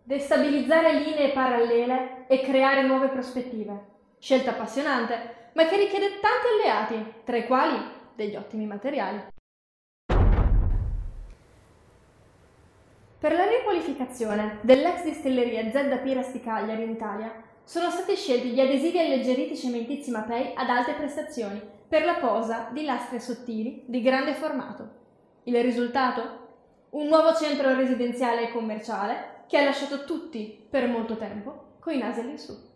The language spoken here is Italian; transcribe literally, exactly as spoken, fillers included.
destabilizzare linee parallele e creare nuove prospettive. Scelta appassionante, ma che richiede tanti alleati, tra i quali degli ottimi materiali. Per la riqualificazione dell'ex distilleria Zedda Piras di Cagliari in Italia sono stati scelti gli adesivi alleggeriti cementizi Mapei ad alte prestazioni per la posa di lastre sottili di grande formato. Il risultato? Un nuovo centro residenziale e commerciale che ha lasciato tutti, per molto tempo, coi nasi all'insù.